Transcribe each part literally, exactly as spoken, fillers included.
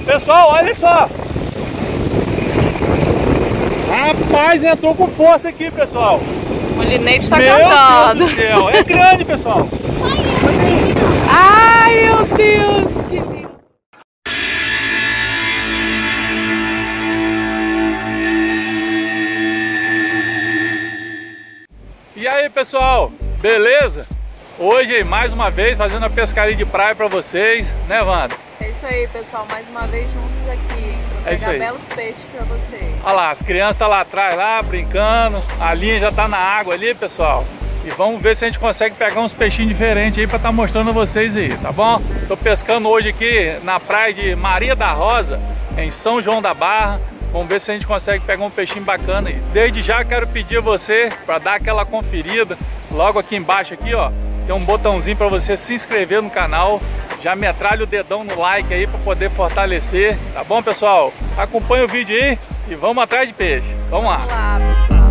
Pessoal, olha só. Rapaz, entrou com força aqui, pessoal. O Linete tá meu cantando. Deus do céu. É grande, pessoal. Ai, meu Deus. Que lindo. E aí, pessoal, beleza? Hoje, mais uma vez, fazendo a pescaria de praia pra vocês, né, Wanda? É isso aí, pessoal, mais uma vez juntos aqui, hein? Pra É isso pegar aí. belos peixes pra vocês. Olha lá, as crianças estão lá atrás, lá, brincando. A linha já tá na água ali, pessoal. E vamos ver se a gente consegue pegar uns peixinhos diferentes aí pra estar mostrando a vocês aí, tá bom? Tô pescando hoje aqui na praia de Maria da Rosa, em São João da Barra. Vamos ver se a gente consegue pegar um peixinho bacana aí. Desde já quero pedir a você para dar aquela conferida. Logo aqui embaixo aqui, ó, tem um botãozinho para você se inscrever no canal. Já metralha o dedão no like aí para poder fortalecer, tá bom, pessoal? Acompanha o vídeo aí e vamos atrás de peixe. Vamos lá. Vamos lá, pessoal.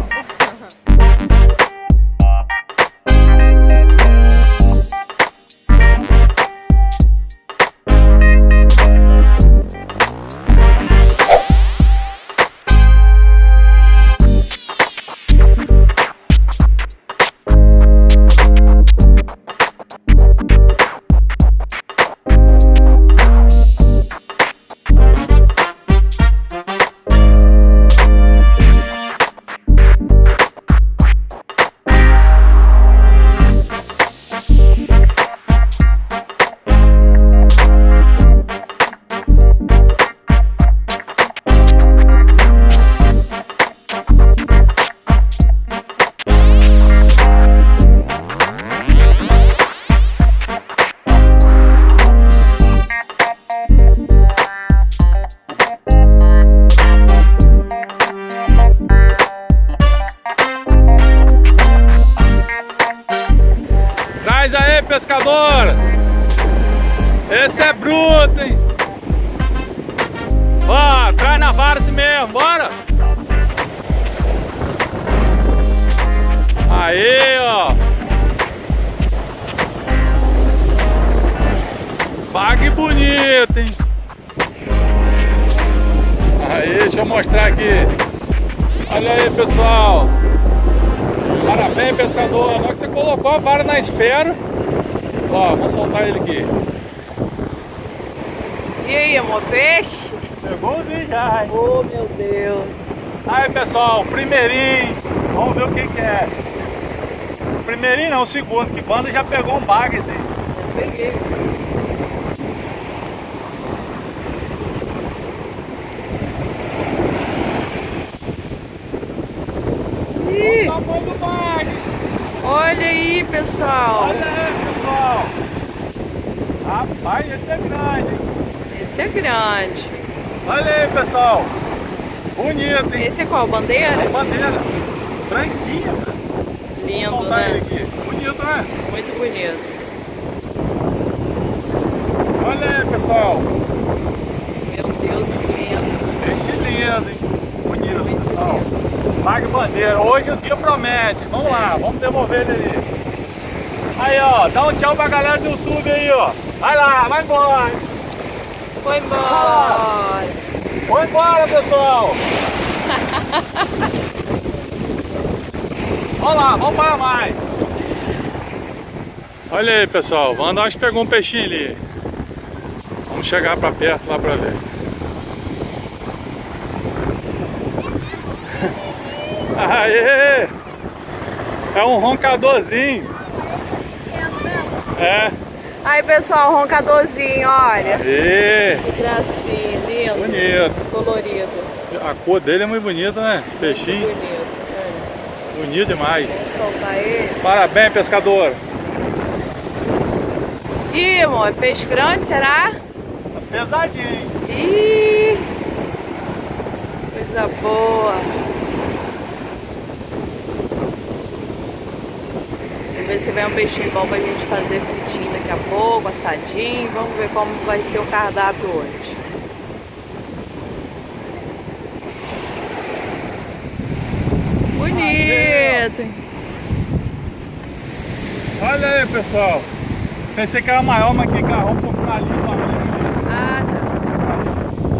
Traz aí, pescador! Esse é bruto, hein? Ó, traz na vara assim mesmo, bora! Aí, ó! Pague bonito, hein? Aí, deixa eu mostrar aqui. Olha aí, pessoal! Parabéns, pescador! Na hora que você colocou a vara na espera, ó, vamos soltar ele aqui. E aí, amor, peixe? Pegouzinho já, hein? Oh, meu Deus. Aí, pessoal, primeirinho, vamos ver o que que é. Primeirinho não, o segundo, que Wanda já pegou um bagre aí. Eu peguei. Ih, Olha o tamanho do bagre. olha aí, pessoal. Olha aí, pessoal. Rapaz, esse é grande, hein? Esse é grande. Olha aí, pessoal. Bonito, hein? Esse é qual? Bandeira? É bandeira. Branquinha, cara. Lindo, Vou soltar né? ele aqui. Bonito, né? Muito bonito. Olha aí, pessoal. Meu Deus, que lindo. Peixe lindo, hein? Bonito, Muito pessoal. lindo. Pague bandeira. Hoje o dia promete. Vamos lá, vamos devolver ele ali. Aí, ó. Dá um tchau pra galera do YouTube aí, ó. Vai lá, vai embora. Foi embora. Vai embora, pessoal. Vamos lá, vamos para mais. Olha aí, pessoal. Wanda acho que pegou um peixinho ali. Vamos chegar pra perto lá pra ver. Aê! É um roncadorzinho. É. Aí, pessoal, roncadorzinho, olha. Aê! Que gracinha, lindo. Bonito. Colorido. A cor dele é muito bonita, né? Esse peixinho. Muito bonito. Olha. Bonito demais. Vamos soltar ele. Parabéns, pescador. Ih, amor, peixe grande, será? Tá pesadinho. Ih, coisa boa. Vamos ver se vem um peixinho bom pra gente fazer fritinho daqui a pouco, assadinho. Vamos ver como vai ser o cardápio hoje. Bonito. Olha aí, pessoal. Pensei que era maior, mas que agarrou um pouco na língua. Ah, tá.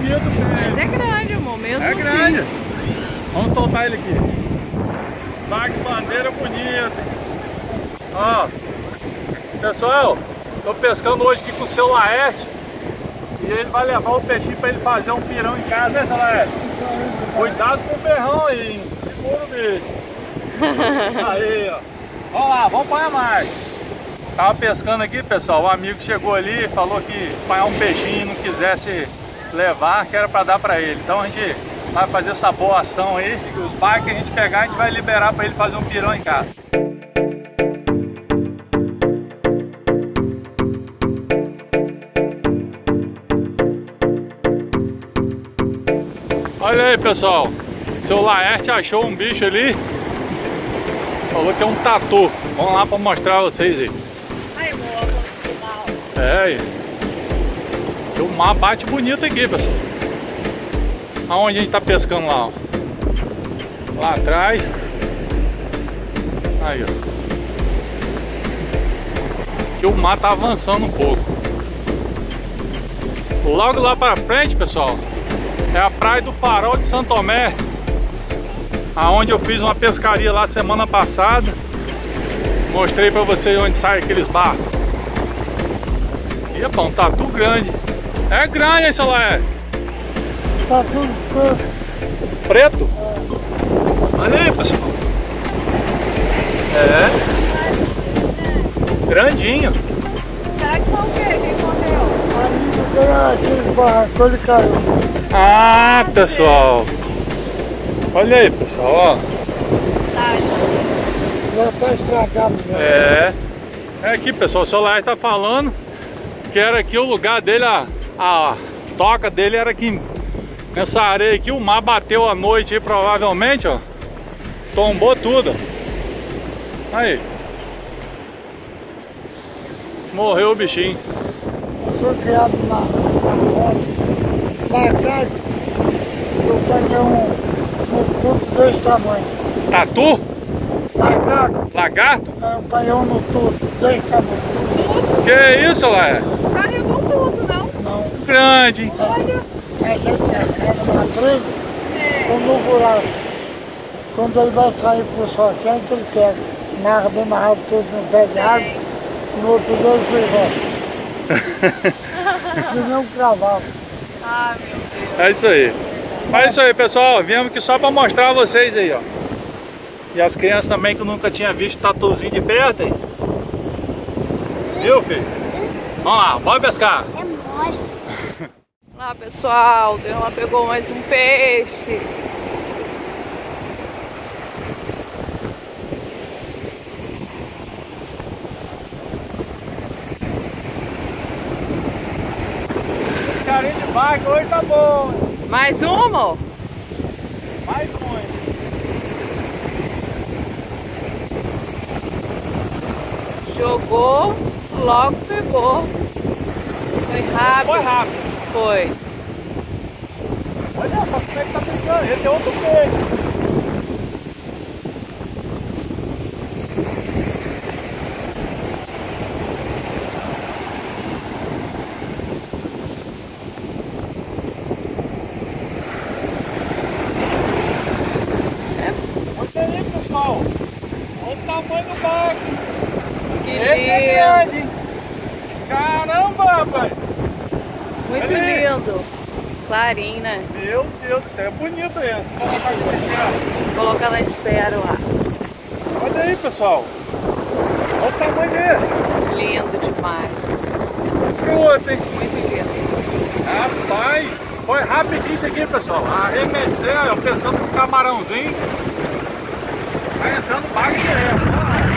bonito, velho. Mas é grande, amor, mesmo É assim. grande. Vamos soltar ele aqui. Tá que bandeira bonita. Ó, pessoal, tô pescando hoje aqui com o seu Laerte. E ele vai levar o peixinho pra ele fazer um pirão em casa, né, seu Laerte? Cuidado com o ferrão aí, hein? Segura o bicho. Aí, ó. Vamos lá, vamos apanhar mais. Tava pescando aqui, pessoal. O amigo chegou ali e falou que apanhar um peixinho e não quisesse levar, que era pra dar pra ele. Então a gente vai fazer essa boa ação aí. Os barcos que a gente pegar, a gente vai liberar pra ele fazer um pirão em casa. Olha aí, pessoal. Seu Laerte achou um bicho ali. Falou que é um tatu. Vamos lá pra mostrar a vocês aí. Ai, amor, vamos mal. É aí. O mar bate bonito aqui, pessoal. Aonde a gente tá pescando lá, ó. Lá atrás. Aí, ó. Aqui o mar tá avançando um pouco. Logo lá pra frente, pessoal, é a praia do Farol de Santo Tomé, aonde eu fiz uma pescaria lá semana passada. Mostrei pra vocês onde sai aqueles barcos. E é bom, tá tudo grande. É grande, hein, seu Laerte? Tá tudo preto. Preto? É. Olha aí, pessoal. É. Grandinho. Será que são o quê? Quem correu? Aí aquele barraco, ele caiu. Ah, pessoal. Olha aí, pessoal, ó. Já tá estragado, né? É. É aqui, pessoal, o seu Laerte tá falando que era aqui o lugar dele, a, a toca dele era aqui nessa areia aqui. O mar bateu à noite aí, provavelmente, ó. Tombou tudo. Aí. Morreu o bichinho. Eu sou criado na, na roça. Lá atrás, eu peguei um, um tudo desse tamanho. Tatu? Lagarto, Lagarto? eu peguei um no tudo desse tamanho. Que isso, Laerte? Carregou tudo, não? Não. Grande, hein? Olha. A gente carrega na trilha, com no buraco. Quando ele vai sair pro sol quente, ele pega. Narra bem amarrado tudo no pé de água. No outro dia ele volta. Que nem um cavalo. Ah, meu Deus. É isso aí. Mas é isso aí, pessoal. Viemos aqui só pra mostrar a vocês aí, ó. E as crianças também que nunca tinham visto tatuzinho de perto, hein? Viu, filho? Vamos lá, bora pescar. É mole. Lá, pessoal, Derrama pegou mais um peixe. Esse carinho de barco hoje tá bom. Mais um, amor? Mais um, hein? Jogou, logo pegou. Foi rápido. Foi rápido. Foi. Olha só como é que tá pescando. Esse é outro peixe. Olha aí, pessoal. Olha o tamanho do barco. Que Esse é lindo. grande. Caramba, rapaz. Muito Olha aí. lindo. Clarinho, né? Meu Deus do céu, é bonito esse. Vou colocar aqui pra cá. Colocar na espera lá. Olha aí, pessoal. Olha o tamanho desse. Lindo demais. Fruta, hein? Muito lindo. Rapaz, foi rapidinho isso aqui, pessoal. Arremessei, eu pensando no camarãozinho. Vai entrando bagre direto.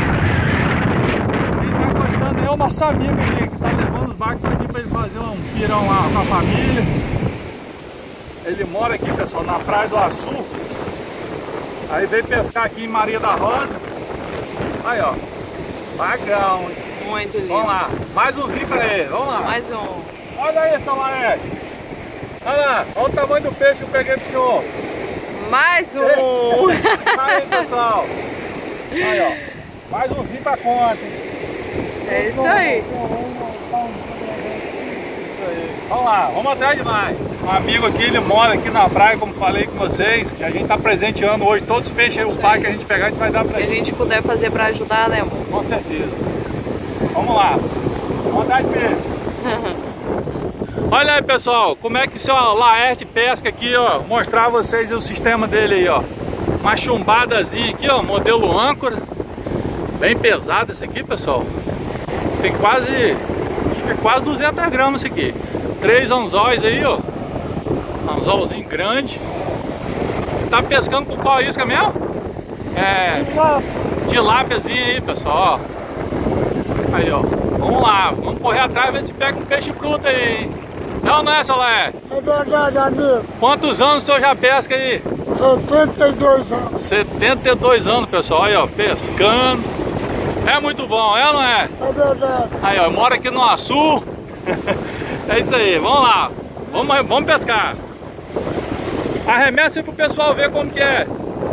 Quem tá gostando é o nosso amigo ali, que tá levando os bagres aqui pra ele fazer um pirão lá com a família. Ele mora aqui, pessoal, na Praia do Açu. Aí veio pescar aqui em Maria da Rosa. Aí, ó. Bagão, hein? Muito lindo. Vamos lá. Mais umzinho pra ele. Vamos lá. Mais um. Olha aí, seu Laerte. Olha lá. Olha o tamanho do peixe que eu peguei pro senhor. Mais um. Aí, pessoal. Aí, ó. Mais umzinho pra conta, hein? É isso aí. Isso aí. Vamos lá, vamos atrás de mais. Um amigo aqui, ele mora aqui na praia, como falei com vocês. E a gente tá presenteando hoje todos os peixes, o par que a gente pegar, a gente vai dar pra ele. O que a gente puder fazer pra ajudar, né, amor? Com certeza. Vamos lá. Vamos atrás de peixe. Olha aí, pessoal, como é que o seu Laerte pesca aqui, ó. Mostrar a vocês o sistema dele aí, ó. Uma chumbadazinha aqui, ó, modelo âncora. Bem pesado esse aqui, pessoal. Tem quase, acho que é quase duzentos gramas isso aqui. Três anzóis aí, ó. Anzolzinho grande. Tá pescando com qual isca mesmo? É, tilápiazinha aí, pessoal, ó. Aí, ó. Vamos lá, vamos correr atrás, ver se pega um peixe bruto aí, hein? Não, não é, seu Laerte? É verdade, amigo. Quantos anos o senhor já pesca aí? setenta e dois anos. setenta e dois anos, pessoal, aí, ó, pescando. É muito bom, é ou não é? É verdade. Aí, ó, eu moro aqui no Açu. É isso aí, vamos lá. Vamos, vamos pescar. Arremessa aí pro pessoal ver como que é.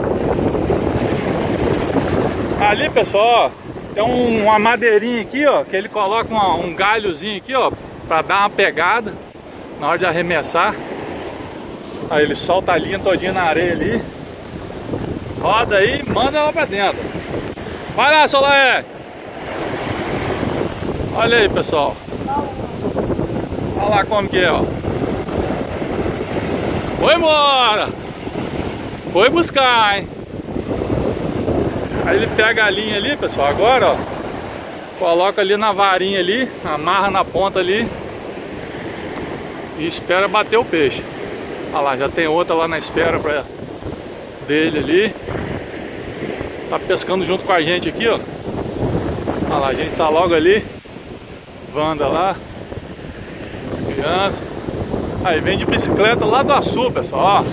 Ali, pessoal, ó, tem um, uma madeirinha aqui, ó, que ele coloca uma, um galhozinho aqui, ó, pra dar uma pegada na hora de arremessar. Aí ele solta a linha todinha na areia ali. Roda aí e manda ela pra dentro. Vai lá, Solé! Olha aí, pessoal. Olha lá como que é, ó. Foi embora! Foi buscar, hein? Aí ele pega a linha ali, pessoal, agora, ó. Coloca ali na varinha ali, amarra na ponta ali. E espera bater o peixe. Olha lá, já tem outra lá na espera pra dele ali. Tá pescando junto com a gente aqui, ó. Olha lá, a gente tá logo ali. Wanda lá. As crianças. Aí vem de bicicleta lá do Açu, pessoal, ó.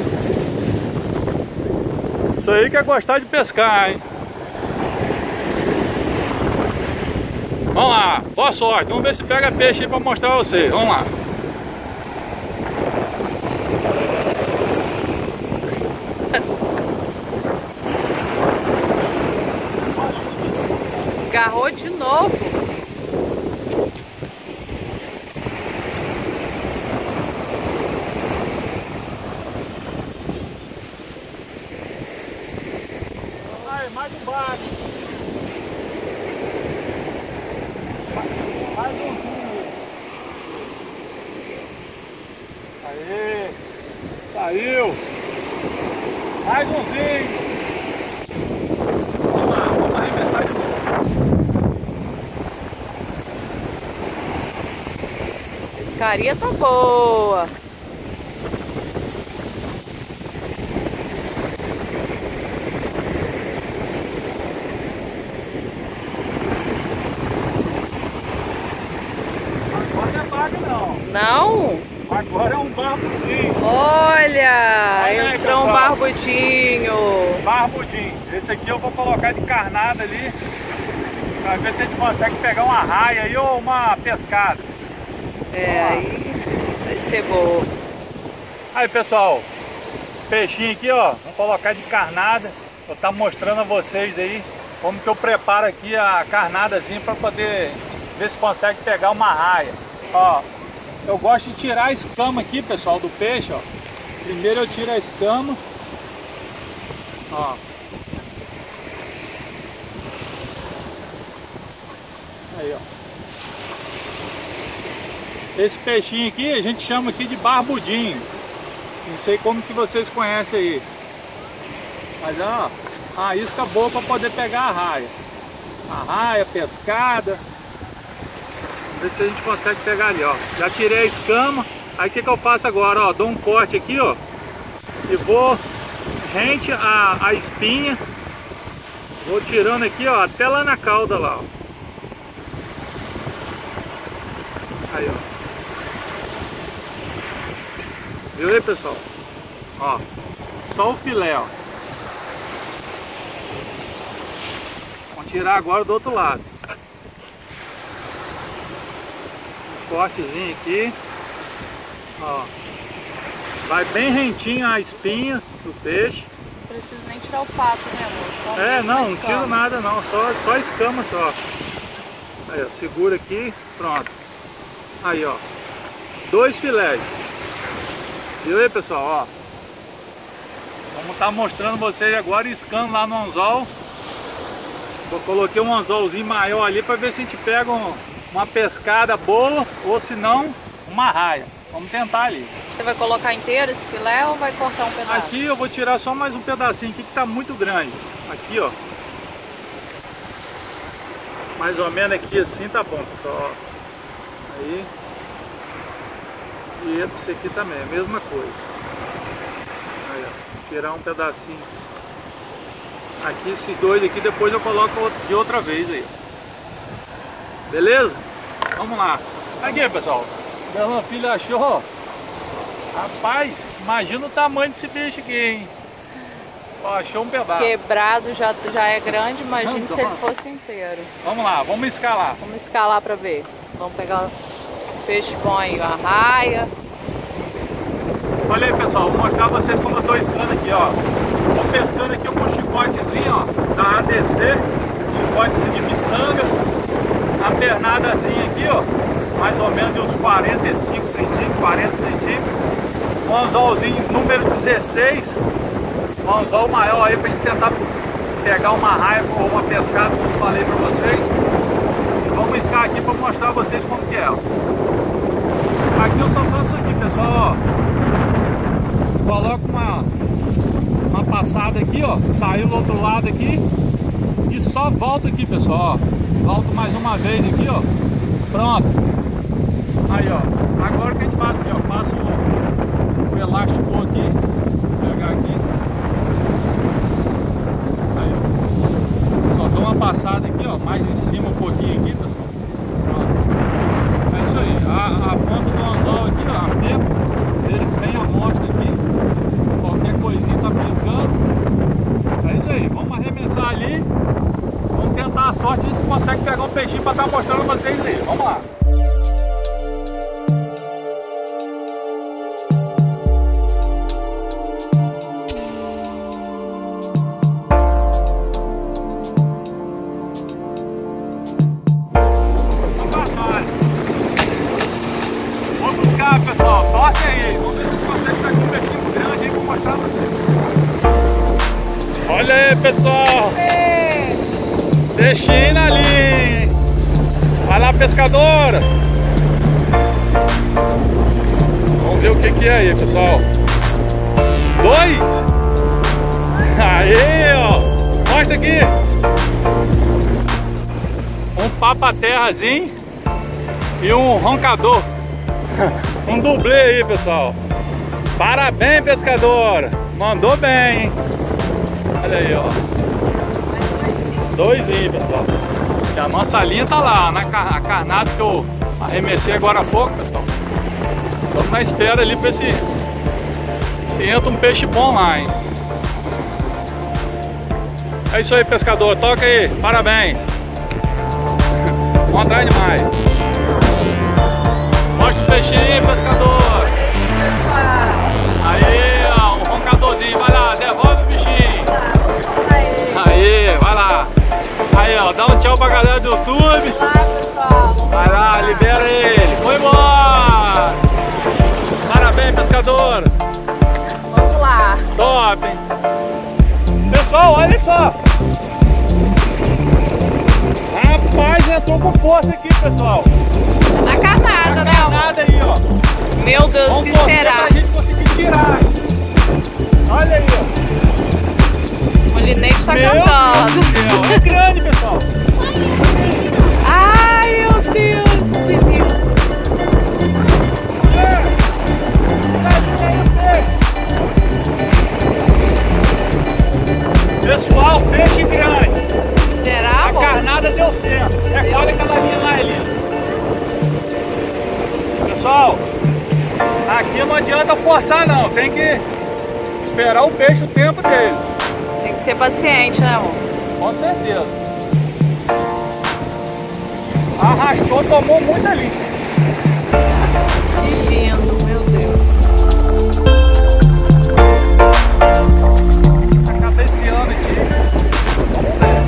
Isso aí que é gostar de pescar, hein? Vamos lá, boa sorte. Vamos ver se pega peixe aí pra mostrar a vocês. Vamos lá. Agarrou de novo. Vai, mais embaixo. Mais umzinho. Aê. Saiu. Mais umzinho. Vamos lá, vamos arremessar de novo. Pescaria tá boa. Agora não é vaga não. Não? Agora é um barbudinho. Olha, Olha entrou aí, um pessoal. barbudinho. Barbudinho. Esse aqui eu vou colocar de carnada ali, pra ver se a gente consegue pegar uma raia aí ou uma pescada. É, aí vai ser boa. Aí, pessoal, peixinho aqui, ó, vamos colocar de carnada. Vou estar mostrando a vocês aí como que eu preparo aqui a carnadazinha para poder ver se consegue pegar uma raia. Ó, eu gosto de tirar a escama aqui, pessoal, do peixe, ó. Primeiro eu tiro a escama. Ó. Aí, ó. Esse peixinho aqui a gente chama aqui de barbudinho. Não sei como que vocês conhecem aí. Mas ó, a isca boa para poder pegar a raia. A raia, pescada. Vamos ver se a gente consegue pegar ali, ó. Já tirei a escama. Aí o que que eu faço agora, ó? Dou um corte aqui, ó. E vou rente a, a espinha. Vou tirando aqui, ó, até lá na cauda lá, ó. Aí, ó. Viu aí, pessoal? Ó, só o filé, ó. Vamos tirar agora do outro lado. Um cortezinho aqui. Ó. Vai bem rentinho a espinha do peixe. Não precisa nem tirar o pato, né, amor? Só É, mesmo não, a não escama. tiro nada não, só, só escama só. Aí, ó, segura aqui, pronto. Aí, ó. dois filés. Viu aí, pessoal, ó. Vamos estar mostrando vocês agora iscando lá no anzol. Eu coloquei um anzolzinho maior ali para ver se a gente pega um, uma pescada boa ou se não, uma raia. Vamos tentar ali. Você vai colocar inteiro esse filé ou vai cortar um pedaço? Aqui eu vou tirar só mais um pedacinho aqui que tá muito grande. Aqui, ó. Mais ou menos aqui assim tá bom, pessoal. Aí. E esse aqui também, a mesma coisa. Aí, ó. Tirar um pedacinho. Aqui, esses dois aqui, depois eu coloco de outra vez aí. Beleza? Vamos lá. Aqui, pessoal. Minha filha achou. Rapaz, imagina o tamanho desse bicho aqui, hein? Ó, achou um pedaço. Quebrado já, já é grande, imagina Não, se ele fosse inteiro. Vamos lá, vamos escalar. Vamos escalar pra ver. Vamos pegar o peixe bom aí, a raia. Olha aí, pessoal, vou mostrar pra vocês como eu tô escando aqui, ó. Tô pescando aqui com um chicotezinho, ó, da A D C, chicotezinho de miçanga. A pernadazinha aqui, ó, mais ou menos de uns quarenta e cinco centímetros, quarenta centímetros. Um anzolzinho número dezesseis. Um anzol maior aí pra gente tentar pegar uma raia ou uma pescada, como eu falei pra vocês. E vamos iscar aqui pra mostrar a vocês como que é, ó. Aqui eu só faço aqui, pessoal, ó. Coloco uma, uma passada aqui, ó. Saiu do outro lado aqui. E só volta aqui, pessoal, ó. Volto mais uma vez aqui, ó. Pronto. Aí, ó. Agora o que a gente faz aqui, ó. Passo o, o elástico aqui. Vou pegar aqui. Aí, ó. Só dou uma passada aqui, ó. Mais em cima um pouquinho aqui, pessoal. Pronto. É isso aí. A, a ponta do anzol aqui, ó. A pepa. Deixo bem a mostra aqui. Qualquer coisinha tá piscando. É isso aí. Vamos arremessar ali. Vamos tentar a sorte de se consegue pegar um peixinho para estar mostrando pra vocês aí. Vamos lá. Vamos buscar, pessoal. Torce aí. Vamos ver se vocês conseguem pegar um peixinho grande aí para mostrar pra vocês. Olha aí, pessoal. Peixinho na linha. Vai lá, pescadora. Vamos ver o que que é aí, pessoal. Dois. Aí, ó. Mostra aqui. Um papa-terrazinho e um roncador. Um dublê aí, pessoal. Parabéns, pescadora. Mandou bem, hein? Olha aí, ó. Doisinho, pessoal. E a nossa linha tá lá, na car a carnada que eu arremessei agora há pouco, pessoal. Estamos na espera ali pra ver se, se entra um peixe bom lá, hein? É isso aí, pescador. Toca aí. Parabéns. Vamos atrás demais. Mostra o peixinho aí, pescador. Aí, ó. Um roncadorzinho. Vai lá, devolve o bichinho. Aí, vai lá. Aí, ó, dá um tchau pra galera do YouTube. Vai lá, pessoal. Vai lá, libera ele. Foi embora. Parabéns, pescador. Vamos lá. Top, hein? Pessoal, olha só. Rapaz, entrou com força aqui, pessoal. Na carnada, né? Nada aí, ó. Meu Deus, o Vamos que será? pra gente conseguir tirar. Olha aí, ó. O Linete tá Meu cantando. Deus do céu. É grande, pessoal. Ai, meu Deus. Que lindo. Pessoal, peixe grande. Será, A amor? carnada deu certo. É, olha aquela linha lá, Elisa. Pessoal, aqui não adianta forçar não. Tem que esperar o peixe o tempo dele. Tem que ser paciente, né, amor? Com certeza. Arrastou, tomou muita linha. Que lindo, meu Deus. Tá cabeceando aqui. Vamos ver.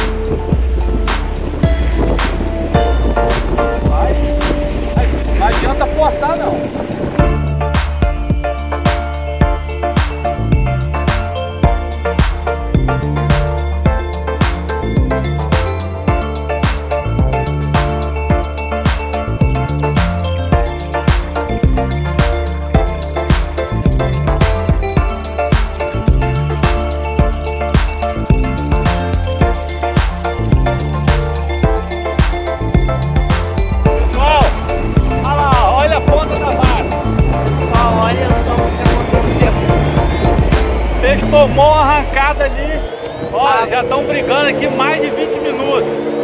Vai. Vai. Não adianta forçar não. Eles tomou uma arrancada ali, olha, já estão brigando aqui mais de vinte minutos.